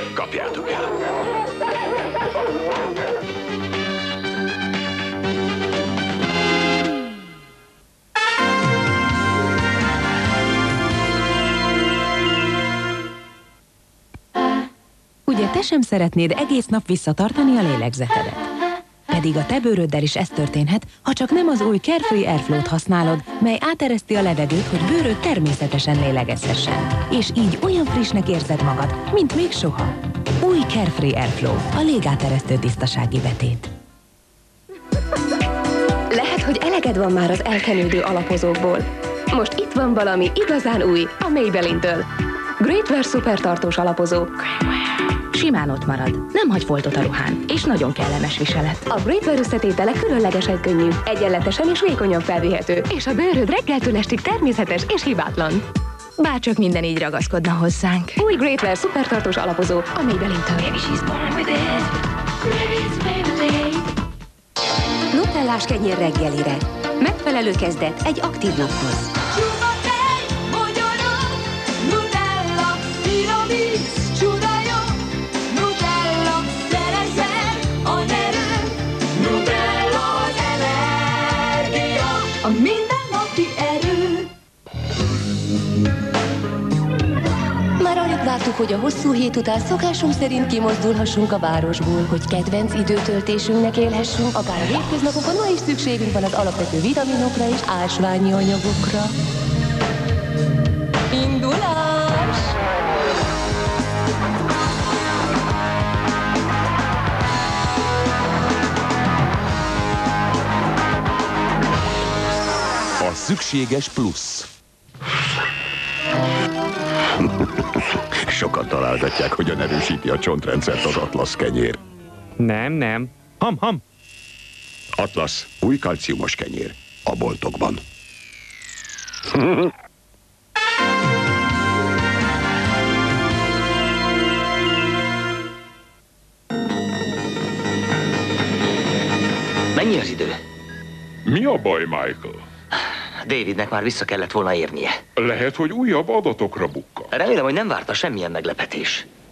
Kapjátok el. Ugye te sem szeretnéd egész nap visszatartani a lélegzetedet? Pedig a te bőröddel is ez történhet, ha csak nem az új Carefree Airflow-t használod, mely átereszti a levegőt, hogy bőröd természetesen lélegezhessen. És így olyan frissnek érzed magad, mint még soha. Új Carefree Airflow, a légáteresztő tisztasági betét. Lehet, hogy eleged van már az elkenődő alapozókból. Most itt van valami igazán új a Maybelline-től. Great Wear szupertartós alapozó. Simán ott marad, nem hagy foltot a ruhán, és nagyon kellemes viselet. A Great Wear összetétele különlegesen könnyű, egyenletesen és vékonyan felvihető, és a bőröd reggeltől estig természetes és hibátlan. Bárcsak minden így ragaszkodna hozzánk. Új Great Wear szupertartós alapozó a Maybelline-től. Nutellás kenyér reggelire. Megfelelő kezdet egy aktív naphoz. A mindennapi erő. Már alig vártuk, hogy a hosszú hét után szokásunk szerint kimozdulhassunk a városból, hogy kedvenc időtöltésünknek élhessünk, akár a hétköznapokon ma is szükségünk van az alapvető vitaminokra és ásványi anyagokra. Indulás! A szükséges plusz. Sokan találgatják, hogyan erősíti a csontrendszert az Atlasz kenyér. Nem. Ham. Atlasz, új kalciumos kenyér. A boltokban. Mennyi az idő? Mi a baj, Michael? Davidnek már vissza kellett volna érnie. Lehet, hogy újabb adatokra bukkan. Remélem, hogy nem várta semmilyen meglepetés.